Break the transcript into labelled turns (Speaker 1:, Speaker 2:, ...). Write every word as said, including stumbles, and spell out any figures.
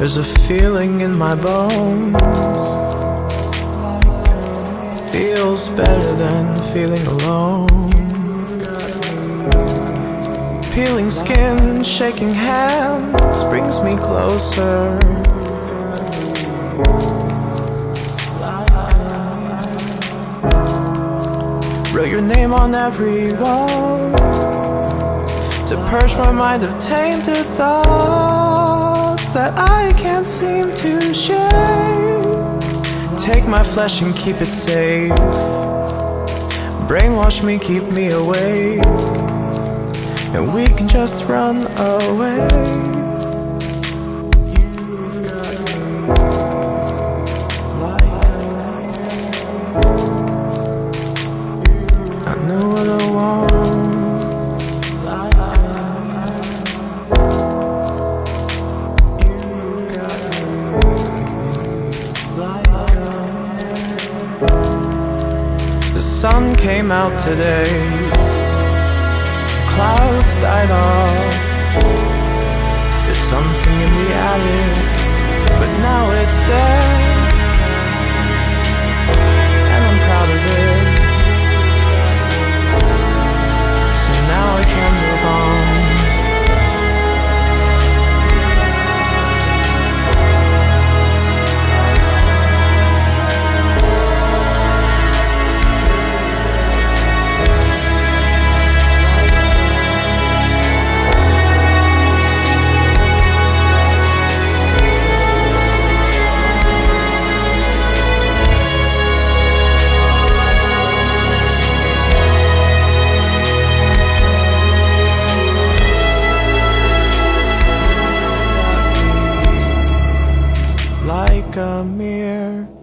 Speaker 1: There's a feeling in my bones, feels better than feeling alone. Peeling skin, shaking hands brings me closer. Wrote your name on every wall to purge my mind of tainted thoughts that I can't seem to shake. Take my flesh and keep it safe. Brainwash me, keep me awake, and we can just run away. I know what I want. The sun came out today, clouds died off. There's something in the attic, but now it's dead, and I'm proud of it. So now I can move on. Like a mirror,